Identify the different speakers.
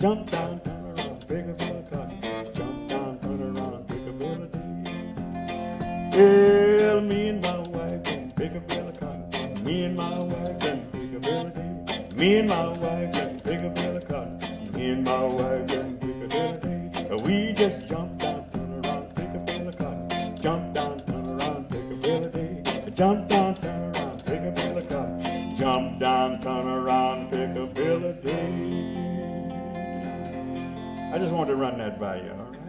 Speaker 1: Jump down, turn around, pick a bill of cotton. Jump down, turn around, pick a bill of tea. Well, me and my wife can pick a bill of cotton. Me and my wife can pick a bill of tea. Me and my wife can pick a bill of cotton. Me and my wife can pick a bill of tea. We just jump down, turn around, pick a bill of cotton. Jump down, turn around, pick a bill of tea. Jump down, turn around, pick a bill of cotton. Jump down, turn around, pick a bill of tea. I just wanted to run that by you, all right?